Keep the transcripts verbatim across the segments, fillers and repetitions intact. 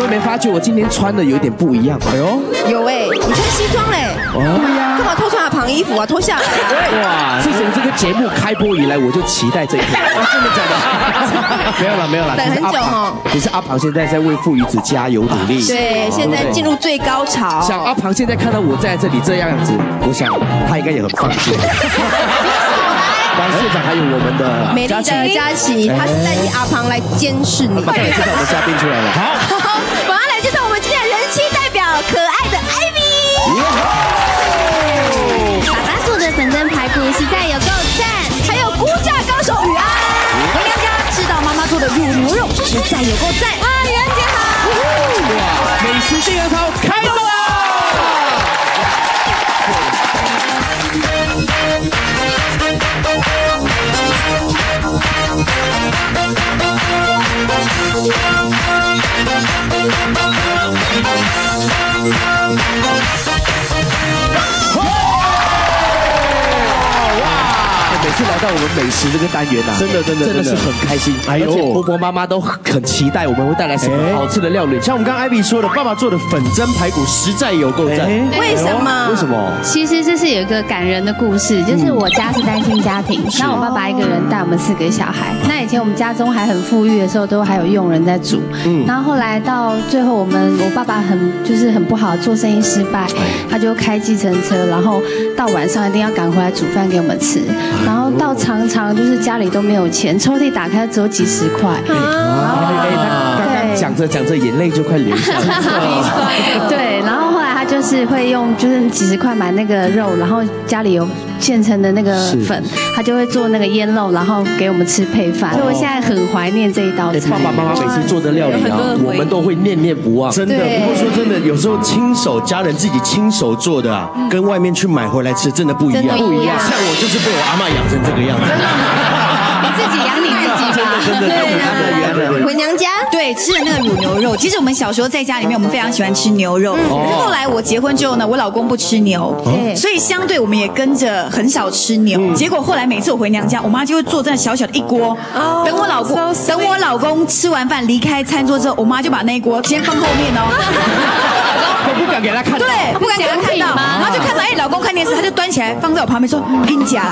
们没发觉我今天穿的有点不一样？哎呦， 有哎，你穿西装嘞？ 哦，对呀， 干嘛偷穿阿庞衣服啊？脱下来啊！ 哇，自从这个节目开播以来，我就期待这一天。真的假的？没有了，没有了。 等很久哦。 其实阿庞现在在为父与子加油努力。 对，现在进入最高潮。 像阿庞现在看到我在这里这样子，我想他应该也很放心。王县长还有我们的美丽的佳琪，他是代替阿庞来监视你。 马上介绍我们嘉宾出来了。 好，马上来介绍我们今天的人气代表，可爱的 Ivy。 爸爸做的粉蒸排骨实在有够赞， 还有估价高手雨安。 回娘家吃到妈妈做的卤牛肉，实在有够赞。 啊，雨安姐好。 哇，美食电羊操开动了！每次来到我们美食这个单元啊，真的真的真的是很开心，而且婆婆妈妈都很期待我们会带来什么好吃的料理。 像我们刚刚 Ivy 说的，爸爸做的粉蒸排骨实在有够赞。 为什么？ 为什么？ 其实这是有一个感人的故事，就是我家是单亲家庭，那我爸爸一个人带我们四个小孩。那以前我们家中还很富裕的时候，都还有佣人在煮。嗯，然后后来到最后，我们我爸爸很就是很不好，做生意失败，他就开计程车，然后到晚上一定要赶回来煮饭给我们吃，然后到常常就是家里都没有钱，抽屉打开只有几十块。 啊，刚刚讲着讲着眼泪就快流下来了。 对，然后后来他就是会用就是几十块买那个肉，然后家里有现成的那个粉，他就会做那个腌肉，然后给我们吃配饭。所以我现在很怀念这一道菜。 爸爸妈妈每次做的料理啊，我们都会念念不忘。 真的，不过说真的，有时候亲手家人自己亲手做的啊，跟外面去买回来吃真的不一样。 不一样。 像我就是被我阿嬷养成这个样子。 你自己养你自己吧。 真的真的， 对，回娘家对吃的那个卤牛肉。其实我们小时候在家里面，我们非常喜欢吃牛肉。可是后来我结婚之后呢，我老公不吃牛，所以相对我们也跟着很少吃牛。结果后来每次我回娘家，我妈就会做这样小小的一锅，等我老公等我老公吃完饭离开餐桌之后，我妈就把那一锅先放后面哦， 都不敢给他看到， 对，不敢给他看到，然后就看到哎老公看电视，他就端起来放在我旁边说：“我跟你讲。”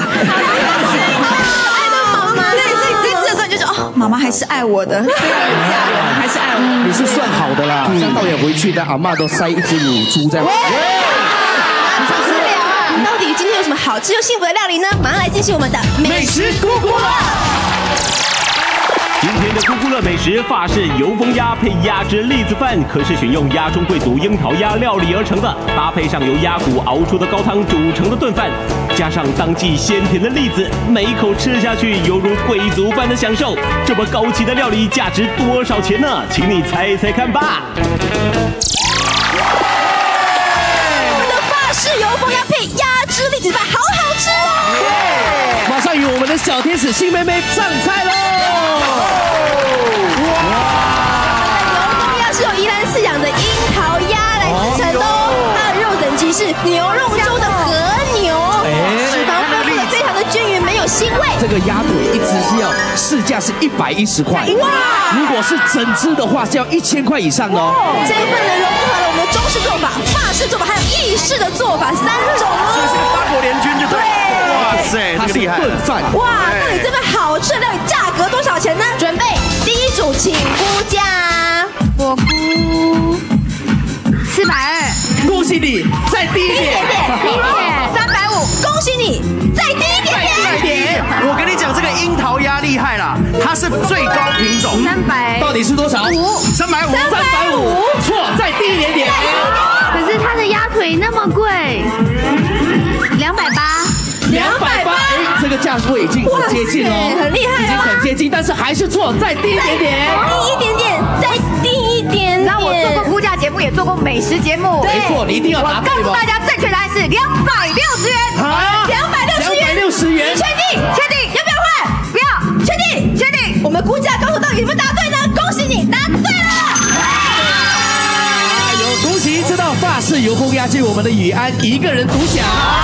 对，所以你吃的时候你就说哦，妈妈还是爱我的，虽然家人还是爱我。 你是算好的啦，像导演回去的阿嬷都塞一只乳猪在。 受不了啊！到底今天有什么好吃又幸福的料理呢？马上来进行我们的美食咕咕乐。 今天的咕咕乐美食法式油封鸭配鸭汁栗子饭，可是选用鸭中贵族樱桃鸭料理而成的，搭配上由鸭骨熬出的高汤煮成的炖饭，加上当季鲜甜的栗子，每一口吃下去犹如贵族般的享受。这么高级的料理价值多少钱呢？请你猜猜看吧。 我们的法式油封鸭配鸭汁栗子饭，好好吃哦！ 马上与我们的小天使新妹妹上菜喽！ 哇！油封鸭是由宜兰饲养的樱桃鸭来制成的哦，它的肉等级是牛肉中的和牛，脂肪分布的非常的均匀，没有腥味。 这个鸭腿一只是要市价是一百一十块，哇！如果是整只的话是要一千块以上哦。 这一份呢融合了我们的中式做法、法式做法还有意式的做法三种哦， 所以是个八国联军就对。哇塞， 它是厉害！ 炖饭。 哇，到底这份好吃的料理价格多少钱呢？准备第一组，请估价。 我估四百二。 恭喜你，再低一点， 低一点点，三百五。恭喜你，再低一点点。 再点，我跟你讲，这个樱桃鸭厉害啦，它是最高品种。 三百。 到底是多少？ 五。 三百五。 三百五。 错，再低一点点。 可是它的鸭腿那么贵，两百八。 两百八，哎，这个价位已经很接近了， 很厉害， 已经很接近，但是还是错，再低一点点， 低一点点，再低一点点。 那我做过估价节目，也做过美食节目， 没错，你一定要答对。 我告诉大家，正确答案是两百六十元。 啊， 两百六十元， 两百六十元， 确定？确定？要不要换？不要，确定？确定？我们估价高手到底有没有答对呢？恭喜你，答对了！ 有恭喜这道法式油封鸭是我们的雨安一个人独享。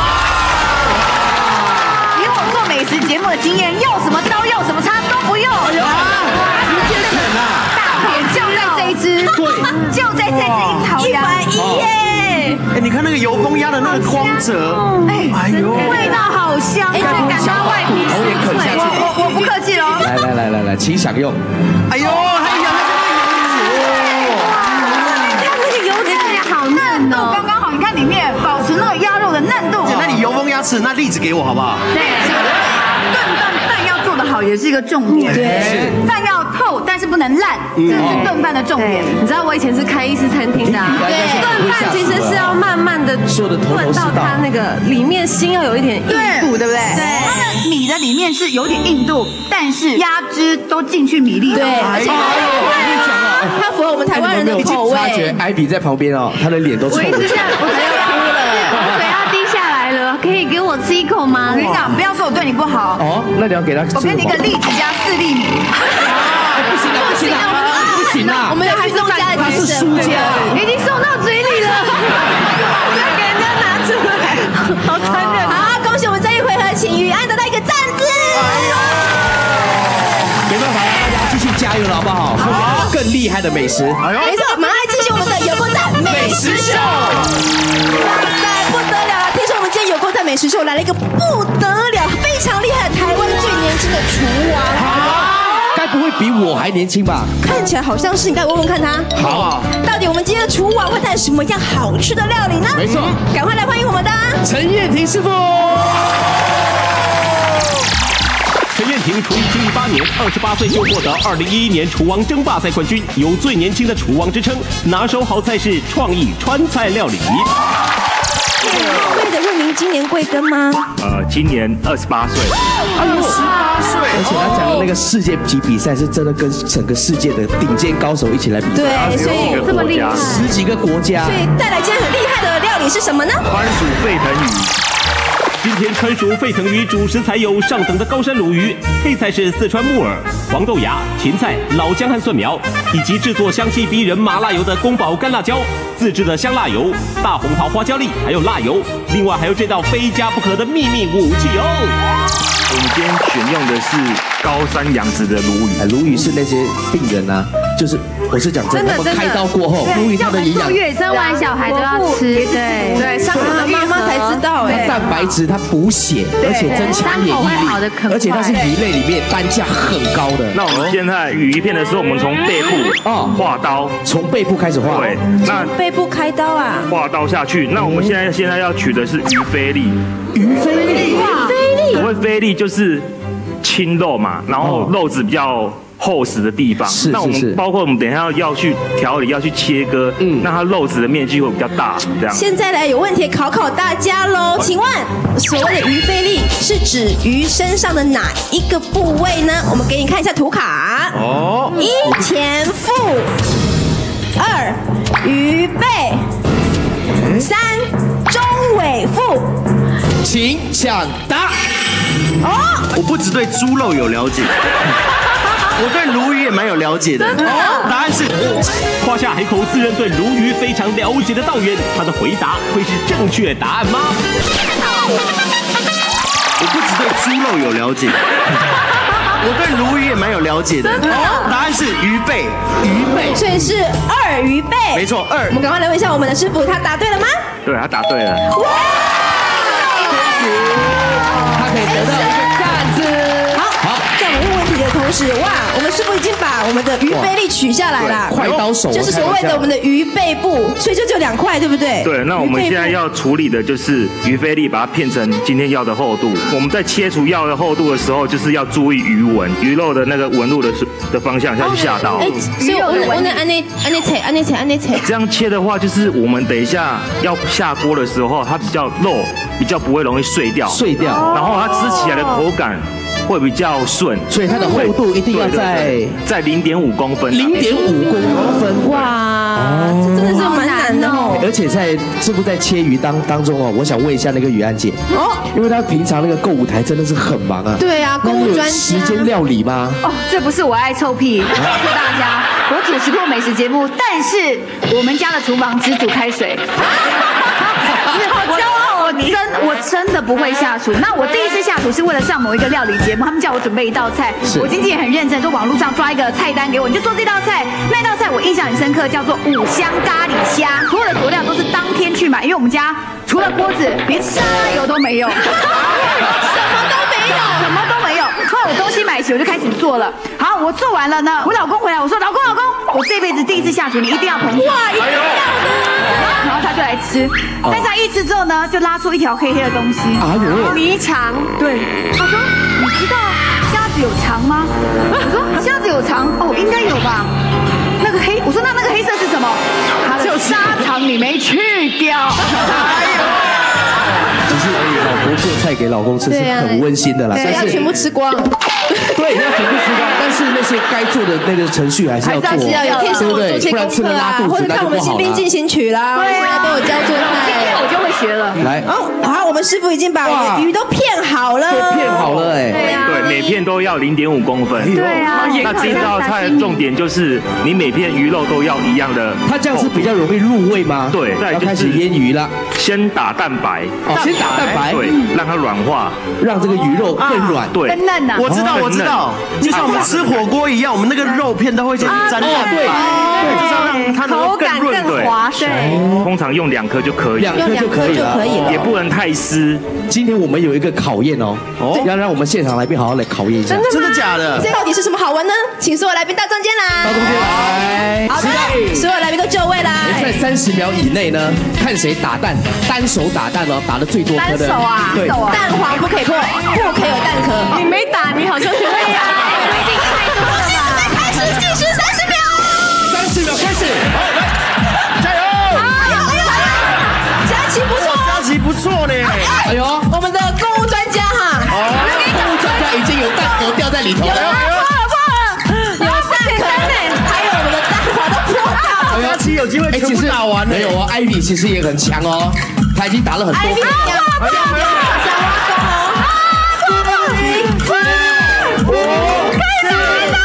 美食节目的经验，用什么刀用什么叉都不用。哎呦， 直接啃啊！ 大片就在这一支， 对， 就看那个油封鸭的那个光泽， 哎，哎呦，味道好香，哎， 感到外皮是脆。 我我我不客气喽。 来来来来来，请享用。 哎呦，还咬这样那个油脂好嫩哦，刚刚好。你看里面保持那个鸭肉的嫩度。 那你油封鸭翅，那栗子给我好不好？ 对。炖饭饭要做得好也是一个重点。 对。 饭要透，但是不能烂，这是炖饭的重点。 你知道我以前是开意式餐厅的，对，炖饭其实是要慢慢的炖到它那个里面心要有一点硬度，对不对？ 对，它的米的里面是有点硬度，但是鸭汁都进去米粒了。 对，而且它符合我们台湾人的口味。 发觉艾比在旁边哦，他的脸都臭了。 我一直这样，我要哭了，嘴要低下来了，可以给我吃一口吗？ 我跟你讲，不要说我对你不好。 哦，那你要给他。 我给你一个栗子加四粒米。 不行了，不行了，不行了！ 我们要去送家的， 他是输家， 已经送到嘴里了， 不要给人家拿出来，好残忍！ 好，恭喜我们这一回合，请宇安得到一个赞字。 没办法了，大家继续加油了，好不好？好，更厉害的美食。哎呦， 没错，马上来继续我们的有够赞美食秀。哇塞，不得了了！听说我们今天有够赞美食秀来了一个不得了、非常厉害的台湾最年轻的厨王。 该不会比我还年轻吧？ 看起来好像是，你该问问看他。 好， 到底我们今天的厨王会带什么样好吃的料理呢？ 没错， 赶快来欢迎我们的陈燕婷师傅。 陈燕婷厨艺经历八年，二十八岁就获得二零一一年厨王争霸赛冠军，有最年轻的厨王之称，拿手好菜是创意川菜料理。 贵的问您今年贵庚吗？ 呃，今年二十八岁。 二十八岁，而且他讲的那个世界级比赛是真的跟整个世界的顶尖高手一起来比赛， 对，所以这么厉害， 十几个国家。 所以带来今天很厉害的料理是什么呢？ 番薯沸腾鱼。 今天川蜀沸腾鱼主食材有上等的高山鲈鱼，配菜是四川木耳、黄豆芽、芹菜、老姜和蒜苗，以及制作香气逼人麻辣油的宫保干辣椒，自制的香辣油、大红桃花椒粒，还有辣油。另外还有这道非加不可的秘密武器哦。 我们今天选用的是高山养殖的鲈鱼， 鲈鱼是那些病人啊，就是我是讲真的，他们开刀过后，鲈鱼它的营养， 生完小孩都要吃，对对，伤口的妈妈才知道哎， 蛋白质它补血，而且增强免疫力，而且它是鱼类里面单价很高的。 那我们现在鱼片的时候，我们从背部啊划刀， 从背部开始划， 对，那背部开刀啊， 划刀下去。那我们现在现在要取的是鱼菲力， 鱼菲力， 鱼菲力， 所谓菲力就是轻肉嘛，然后肉质比较厚实的地方。 是那我们包括我们等一下要去调理，要去切割，嗯，那它肉质的面积会比较大，这样。 现在来有问题考考大家喽，请问所谓的鱼菲力是指鱼身上的哪一个部位呢？我们给你看一下图卡。哦，一前腹，二鱼背，三中尾腹。 请抢答。 哦，我不只对猪肉有了解，我对鲈鱼也蛮有了解的。哦，答案是夸下海口，自认对鲈鱼非常了解的道元，他的回答会是正确答案吗？ 我不只对猪肉有了解，我对鲈鱼也蛮有了解的。哦，答案是鱼背， 鱼背，所以是二鱼背。 没错，二。 我们赶快来问一下我们的师傅，他答对了吗？ 对，他答对了。哇！ 他可以得到一个赞字。 好，好，在我们问问题的同时，哇，我们师傅已经把我们的鱼菲力取下来了， 快刀手， 就是所谓的我们的鱼背部，所以就只有两块，对不对？ 对，那我们现在要处理的就是鱼菲力，把它片成今天要的厚度。我们在切除要的厚度的时候，就是要注意鱼纹、鱼肉的那个纹路的的方向下去下刀。哎， 所以我我能按那按那切按那切按那切。 这样切的话，就是我们等一下要下锅的时候，它比较肉，比较不会容易碎掉， 碎掉， 然后它吃起来的口感会比较顺， 所以它的厚度一定要在在零点五公分， 零点五公分。 哇，这真的是蛮难的哦。 而且在师傅在切鱼当当中哦，我想问一下那个宇安姐哦，因为她平常那个购物台真的是很忙啊。 对啊，购物专家。 时间料理吗？ 哦，这不是我爱臭屁，告诉大家，我主持过美食节目，但是我们家的厨房只煮开水。好骄傲，我你。 真我真的不会下厨。那我第一次下厨是为了上某一个料理节目，他们叫我准备一道菜，我经纪人很认真，就网络上抓一个菜单给我，你就做这道菜。那道菜我印象很深刻，叫做五香咖喱虾，所有的佐料都是当天去买，因为我们家除了锅子，连沙拉油都没有，什么都没有，什么都没有。后来我东西买齐，我就开始做了。好，我做完了呢，我老公回来，我说老公老公，我这辈子第一次下厨，你一定要捧场。哇，一定要的。然后他就来吃，但是他一吃之后呢，就拉出一条黑黑的东西。 啊有迷肠。 对，他说你知道虾子有肠吗？我说虾子有肠，哦，应该有吧。那个黑，我说那那个黑色是什么？就沙肠你没去掉。 只是老婆做菜给老公吃是很温馨的啦， 对，要全部吃光。 对，要全部吃光，但是那些该做的那个程序还是要做， 还是要有，可以帮我做些功课啊，或者看我们新兵进行曲啦，对啊，都有教做菜， 我就会学了。 来， 哦，好，我们师傅已经把我的鱼都片好了， 片好了哎， 对啊，对，每片都要零点五公分， 对啊。 那这道菜的重点就是你每片鱼肉都要一样的， 它这样是比较容易入味吗？ 对，再要开始腌鱼了， 先打蛋白， 哦，先打蛋白， 对，让它软化， 让这个鱼肉更软， 对， 更嫩啊。 我知道，我知道，就像我们吃火锅一样，我们那个肉片都会先沾蛋白，对，就是要让它能够更润， 更滑顺。 通常用两颗就可以， 两颗就可以了， 也不能太湿。 今天我们有一个考验哦，要让我们现场来宾好好来考验一下， 真的假的？ 这到底是什么好玩呢？请所有来宾到中间来， 到中间来， 好的，所有来宾都就位啦。 在三十秒以内呢，看谁打蛋，单手打蛋哦，打的最多颗的， 单手啊， 对， 蛋黄不可以破，不可以有蛋壳。 你没打，你好像觉得呀，已经太多了吧？ 开始计时三十秒， 三十秒开始，好来，加油！ 哎呦哎呦哎呦，佳琪不错， 佳琪不错呢。 哎呦， 我们的购物专家哈， 哦，购物专家已经有蛋壳掉在里头了， 有蛋壳呢，还有我们的蛋黄都破掉。 佳琪有机会全部打完没有哦，艾比其实也很强哦，他已经打了很多分了。 哎呀，不要想挖沟哦！啊，不行，开始了，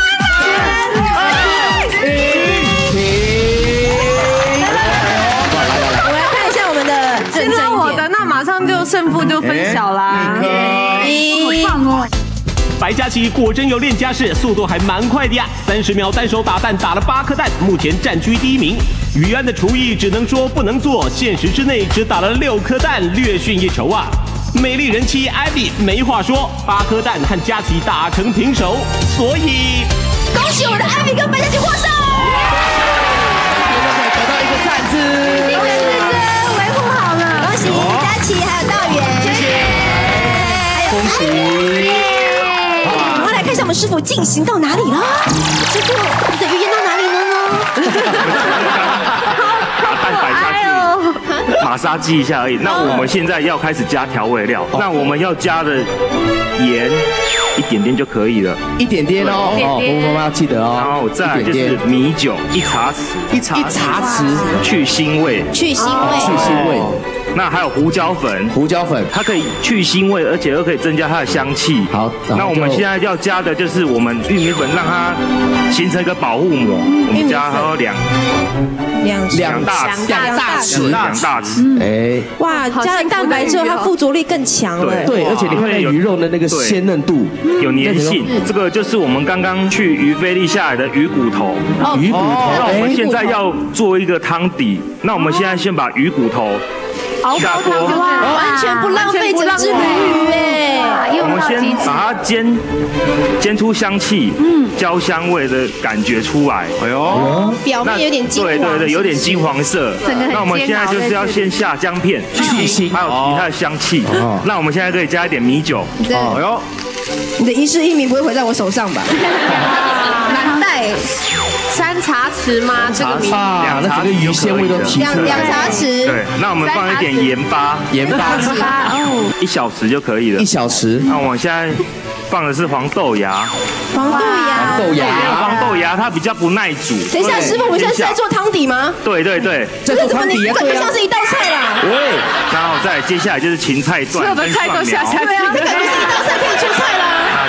我们来看一下我们的现在我的那马上就胜负就分晓啦。 一， 好棒哦！ 白嘉琪果真有练家式，速度还蛮快的呀！三十秒单手打蛋打了八颗蛋，目前占据第一名。于安的厨艺只能说不能做，限时之内只打了六颗蛋，略逊一筹啊！美丽人妻艾比没话说，八颗蛋和嘉琪打成平手，所以恭喜我们的艾比跟白嘉琪获胜， 得到一个赞字， 这个是维护好了，恭喜嘉琪还有道远，谢谢， 恭喜。 我们来看一下我们师傅进行到哪里了。师傅，你的鱼演到哪里了呢？ 把蛋摆下去，马杀鸡一下而已。那我们现在要开始加调味料，那我们要加的盐一点点就可以了， 一点点哦，哦，婆婆妈妈要记得哦。 然后再来就是米酒一茶匙， 一茶一茶匙去腥味， 去腥味， 去腥味。 那还有胡椒粉， 胡椒粉它可以去腥味，而且又可以增加它的香气。 好， 那我们现在要加的就是我们玉米粉，让它形成一个保护膜。我们加还有两两两大匙， 两大匙， 两大匙。 哎， 哇，加了蛋白之后，它附着力更强了。 对，而且你看那鱼肉的那个鲜嫩度， 有粘性。这个就是我们刚刚去鱼菲力下来的鱼骨头。 鱼骨头。 那我们现在要做一个汤底，那我们现在先把鱼骨头下锅， 完全不浪费整只鲈鱼哎！ 我们先把它煎，煎出香气，嗯，焦香味的感觉出来。哎呦， 表面有点金黄， 对对对，有点金黄色。那我们现在就是要先下姜片去腥，还有提它的香气。那我们现在可以加一点米酒。 对，哎呦，你的一世一名不会毁在我手上吧？难带。 三茶匙吗？这个米啊，那整个鱼鲜味都提出来。 两两茶匙。 对，那我们放一点盐巴， 盐巴哦， 一小匙就可以了。 一小匙。 那我现在放的是黄豆芽。 黄豆芽。 黄豆芽。 黄豆芽它比较不耐煮。 等一下，师傅，我们现在是在做汤底吗？ 对对对。 这做汤底啊，感觉像是一道菜啦。 对。然后再接下来就是芹菜段。 所有的菜都下下去。 对啊，这感觉是一道菜可以出菜啦。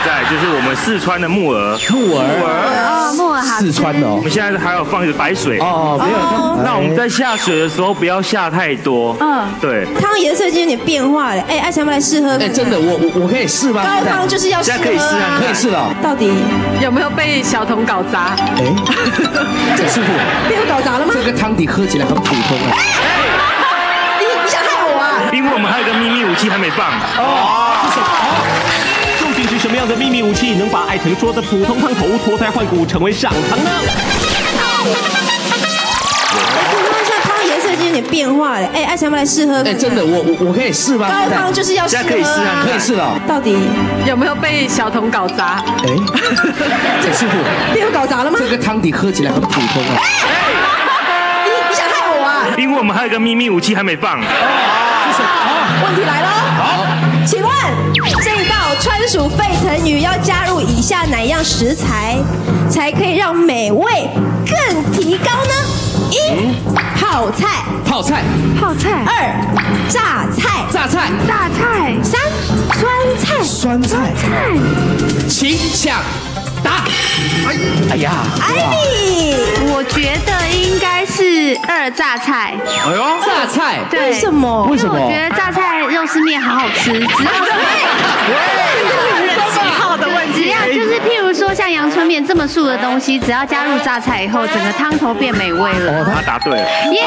再就是我们四川的木耳， 木耳， 哦，木耳好吃。 四川的哦。 我们现在还有放一个白水。 哦，没有。 那我们在下水的时候不要下太多。嗯，对。 汤颜色已经有点变化了，哎，艾强，我们来试喝。 哎，真的，我我我可以试吗？ 高汤就是要试喝。 现在可以试啊， 可以试了。 到底有没有被小童搞砸？ 哎，这师傅被我搞砸了吗？ 这个汤底喝起来很普通啊。 你你想害我啊？ 因为我们还有个秘密武器还没放。 哦，是什么？究竟是什么样的秘密武器能把艾成说的普通汤头脱胎换骨，成为上汤呢？ 颜色已经有点变化了，哎，艾强，我们来试喝。 哎，真的，我我我可以试吗？ 高汤就是要试喝。 现在可以试啊， 可以试了。 到底有没有被小童搞砸？ 哎，这师傅被我搞砸了吗？ 这个汤底喝起来很普通啊。 你你想害我啊？ 因为我们还有个秘密武器还没放。 哦，问题来了。好，请问这一道川蜀沸腾鱼要加入以下哪样食材，才可以让美味更提高呢？一、泡菜， 泡菜， 泡菜。 二、榨菜， 榨菜， 榨菜。 三、酸菜， 酸菜， 菜。 请抢答。哎，哎呀， 艾米， 我觉得应该是二榨菜。 哎呦，榨菜， 对， 为什么？ 为什么？ 我觉得榨菜肉丝面好好吃，只要好的问题。 只要就是譬如说像阳春面这么素的东西，只要加入榨菜以后，整个汤头变美味了。 哦，他答对了。 耶！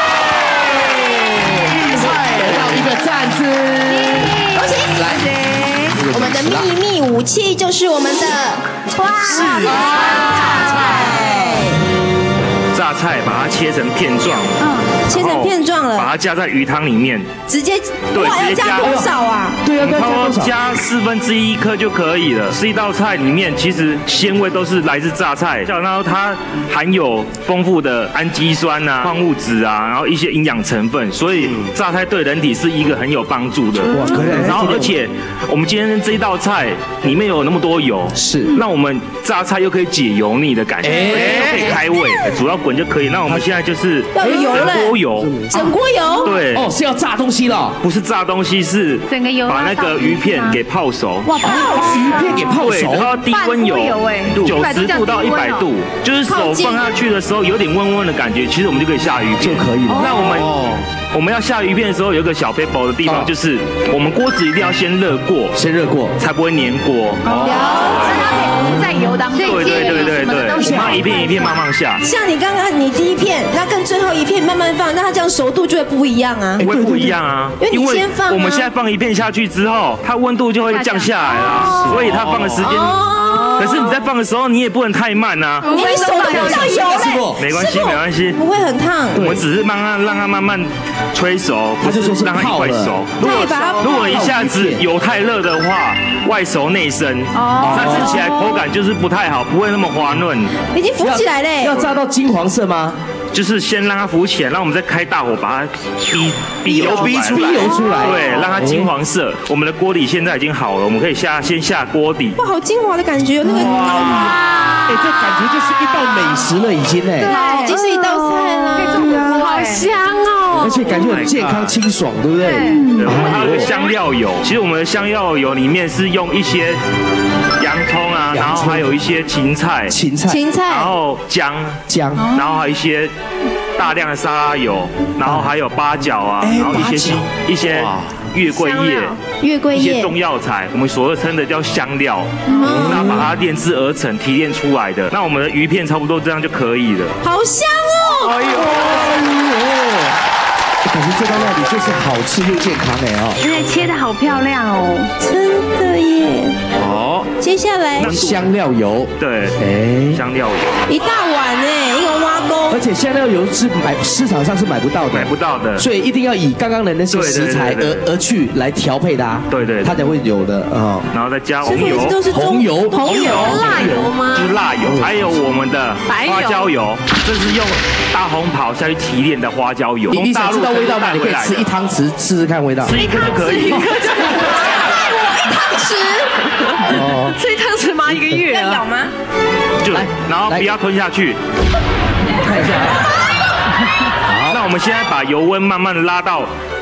得到一个赞字， 恭喜！来，我们的秘密武器就是我们的花榨菜。 榨菜把它切成片状， 嗯，切成片状了， 把它加在鱼汤里面， 直接对， 哇，要加多少啊？ 对啊， 差不多加四分之一颗就可以了。这一道菜里面其实鲜味都是来自榨菜，然后它含有丰富的氨基酸啊、矿物质啊，然后一些营养成分，所以榨菜对人体是一个很有帮助的。哇，可以。然后而且我们今天这一道菜里面有那么多油， 是， 那我们榨菜又可以解油腻的感觉，又可以开胃，主要滚就可以。那我们现在就是要油了， 整锅油， 整锅油， 对， 哦，是要炸东西了， 不是炸东西，是整个油把那个鱼片给泡熟， 哇，泡鱼片给泡熟， 然后低温油，九十度到一百度，就是手放下去的时候有点温温的感觉，其实我们就可以下鱼片就可以了。 那我们我们要下鱼片的时候，有一个小 paper 的地方，就是我们锅子一定要先热过， 先热过， 才不会粘锅。 哦，在油当中， 对对对对对，然后一片一片慢慢下。 像你刚刚你第一片，那跟最后一片慢慢放，那它这样熟度就会不一样啊。 会不一样啊， 因为你先放， 我们现在放一片下去之后，它温度就会降下来了，所以它放的时间。可是你在放的时候，你也不能太慢啊。 你手都碰到油嘞， 没关系没关系， 不会很烫。 我只是慢慢让它慢慢吹熟， 它就说是让它一块熟。如果如果一下子油太热的话，外熟内生，那吃起来口感就是不太好，不会那么滑润。 已经浮起来嘞， 要炸到金黄色吗？ 就是先让它浮起来，然后我们再开大火把它逼逼油逼出来，逼油出来， 对，让它金黄色。我们的锅底现在已经好了，我们可以下先下锅底。 哇，好精华的感觉，那个哇，哎，这感觉就是一道美食了，已经哎， 对，已经是一道菜了， 好香哦， 而且感觉很健康清爽，对不对？ 对，我们还有一个香料油，其实我们的香料油里面是用一些洋葱啊，然后还有一些芹菜， 芹菜， 芹菜， 然后姜， 姜， 然后还有一些大量的沙拉油，然后还有八角啊，然后一些一些月桂叶、 月桂叶、 一些中药材，我们所称的叫香料，那把它炼制而成、提炼出来的。那我们的鱼片差不多这样就可以了。 好香哦！哎呦， 感觉这道料理就是好吃又健康哎哦， 而且切的好漂亮哦， 真的耶。 好， 接下来香料油， 对， 哎， 香料油一大碗哎，一个挖工。 而且香料油是买市场上是买不到的， 买不到的， 所以一定要以刚刚的那些食材而而去来调配它， 对对， 它才会有的啊。 然后再加红油， 红油， 红油， 辣油吗？ 就是辣油，还有我们的花椒油，这是用大红袍下去提炼的花椒油。 你想知道味道吗？你可以吃一汤匙试试看味道， 吃一颗就可以。 我一汤匙， 哦， 吃一汤匙吗？一个月要咬吗？ 就然后不要吞下去。 看一下。 好，那我们现在把油温慢慢拉到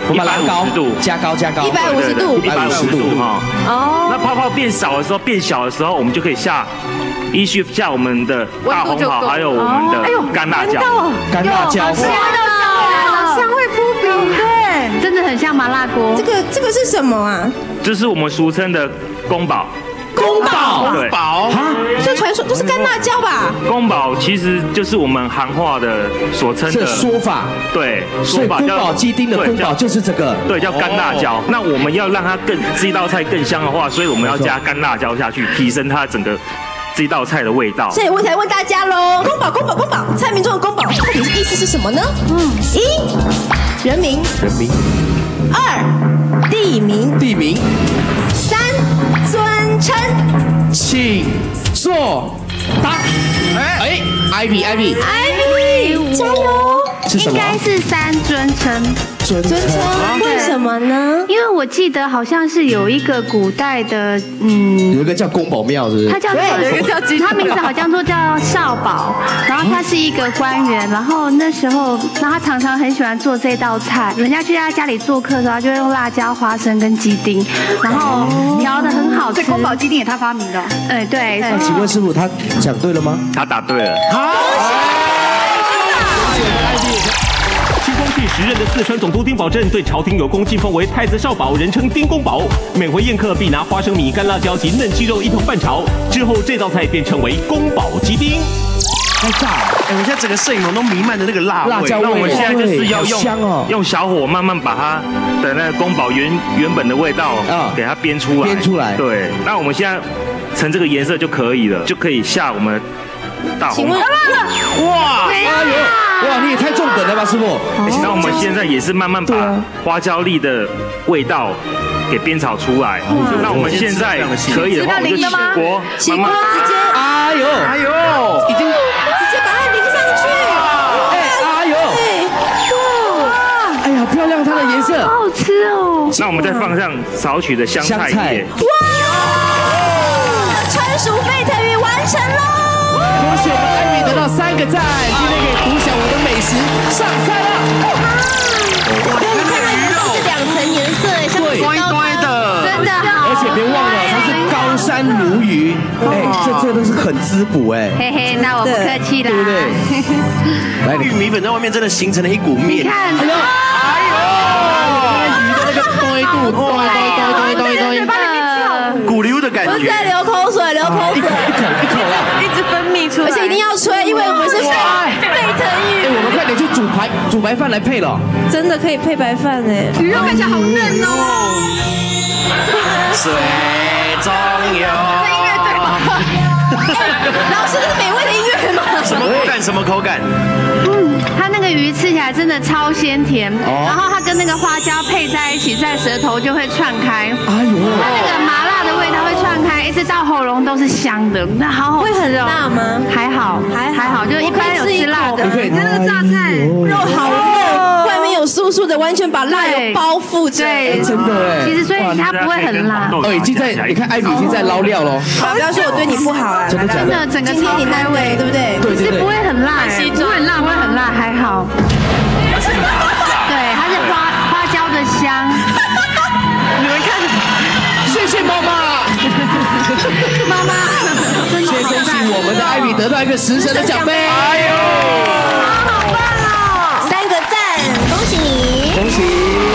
我把它拉高度， 加高加高， 一百五十度， 一百五十度哈。哦。那泡泡变少的时候，变小的时候，我们就可以下。依序下我们的大红袍，还有我们的干辣椒， 干辣椒， 香到香味扑鼻，对， 真的很像麻辣锅。 这个这个是什么啊？ 这是我们俗称的宫保。 宫保， 对， 宝啊，这传说这是干辣椒吧？ 宫保其实就是我们行话的所称的说法， 对， 所以宫保鸡丁的宫保就是这个， 对，叫干辣椒。那我们要让它更这道菜更香的话，所以我们要加干辣椒下去，提升它整个。这道菜的味道， 所以我才问大家喽，宫保宫保宫保，菜名中的宫保，到底是意思是什么呢？嗯，一人名， 人名； 二地名， 地名； 三尊称， 请作答。哎哎，Ivy Ivy Ivy，加油！ 应该是三尊称。 尊称， 为什么呢？ 因为我记得好像是有一个古代的，嗯， 有一个叫宫保庙，是不是？ 他叫做，有一个叫，他名字好像说叫少保，然后他是一个官员，然后那时候，然后他常常很喜欢做这道菜，人家去他家里做客的时候，他就会用辣椒、花生跟鸡丁，然后调的很好吃。 这宫保鸡丁也他发明的。 哎，对。 那请问师傅，他讲对了吗？ 他答对了。 好。 清光绪时任的四川总督丁宝桢对朝廷有功，晋封为太子少保，人称丁公保。每回宴客必拿花生米、干辣椒及嫩鸡肉一同拌炒，之后这道菜便称为宫保鸡丁。 太炸了！哎，我现在整个摄影棚都弥漫着那个辣味。 辣椒味。 那我们现在就是要用香哦， 用小火慢慢把它的那个宫保原原本的味道啊给它煸出来。 煸出来。 对，那我们现在成这个颜色就可以了，就可以下我们大红袍。 哇！哎呦！哇，你也太重本了吧，师傅！ 那我们现在也是慢慢把花椒粒的味道给煸炒出来。那我们现在可以的话，我们就起锅， 起锅直接， 哎呦， 哎呦， 已经直接把它淋上去。 哎，哎呦，哇！哎呀，漂亮，它的颜色， 好好吃哦。 那我们再放上少许的香菜叶。 哇！川蜀沸腾鱼完成喽！ 恭喜我们艾米得到三个赞，今天可以独享我的美食上菜了。 哇，你看它颜色是两层颜色，像乖乖的， 真的好。 而且别忘了，它是高山鲈鱼，哎，这这都是很滋补哎。 嘿嘿，那我不客气啦， 对不对？ 来，玉米粉在外面真的形成了一股面。 看， 哎呦，哎呦，鱼的那个堆度，堆堆堆堆堆堆， 骨溜的感觉。 我在流口水，流口水， 一口一口一口啦， 一直分泌出来， 而且一定要吹，因为我们是沸腾鱼。 哎，我们快点去煮白煮白饭来配了。 真的可以配白饭哎， 鱼肉看起来好嫩哦。 水中游。 这音乐对吗？ 老师，这是美味的音乐吗？ 什么口感？什么口感？ 嗯，它那个鱼吃起来真的超鲜甜，然后它跟那个花椒配在一起，在舌头就会串开。 哎呦， 它那个麻辣的味道会串开，一直到喉咙都是香的，那好好吃哦。 会很辣吗？ 还好， 还还好，就一般有吃辣的。 你那个榨菜肉好嫩，外面有酥酥的，完全把辣油包覆着。 对， 真的哎。 其实所以它不会很辣。 哦， 已经在，你看艾比已经在捞料喽。 好，不要说我对你不好啊。 真的假的？ 真的，整个今天你难为，对不对？ 对对对。 其实不会很辣，不会很辣，不会很辣，还好。对，它是花花椒的香。 你们看，谢谢妈妈。 妈妈， 谢谢恭喜我们的艾比得到一个食神的奖杯。哎呦， 好棒哦！三个赞，恭喜你！ 恭喜！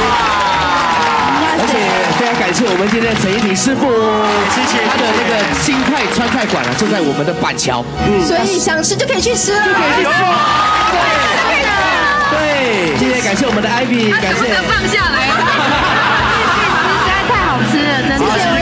而且非常感谢我们今天的陈一婷师傅， 谢谢他的那个新泰川菜馆啊，就在我们的板桥。嗯， 所以想吃就可以去吃了，就可以去吃。 对，对，今天感谢我们的艾比，感谢。 放下来， 实在太好吃了，真的。